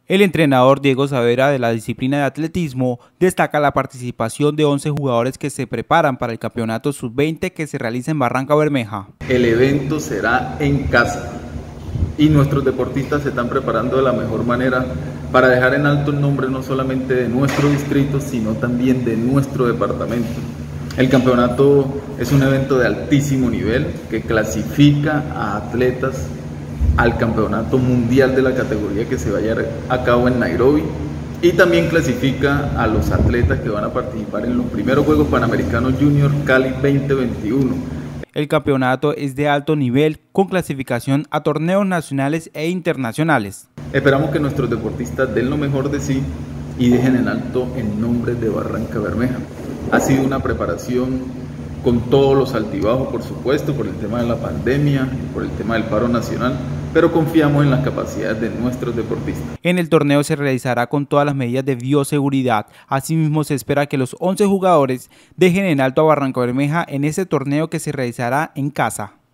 El entrenador Diego Savera de la disciplina de atletismo destaca la participación de 11 jugadores que se preparan para el campeonato sub-20 que se realiza en Barrancabermeja. El evento será en casa y nuestros deportistas se están preparando de la mejor manera para dejar en alto el nombre no solamente de nuestro distrito, sino también de nuestro departamento. El campeonato es un evento de altísimo nivel que clasifica a atletas al campeonato mundial de la categoría que se va a llevar a cabo en Nairobi y también clasifica a los atletas que van a participar en los primeros Juegos Panamericanos Junior Cali 2021. El campeonato es de alto nivel con clasificación a torneos nacionales e internacionales. Esperamos que nuestros deportistas den lo mejor de sí y dejen en alto el nombre de Barrancabermeja. Ha sido una preparación con todos los altibajos, por supuesto, por el tema de la pandemia, por el tema del paro nacional, pero confiamos en las capacidades de nuestros deportistas. En el torneo se realizará con todas las medidas de bioseguridad. Asimismo, se espera que los 11 jugadores dejen en alto a Barrancabermeja en ese torneo que se realizará en casa.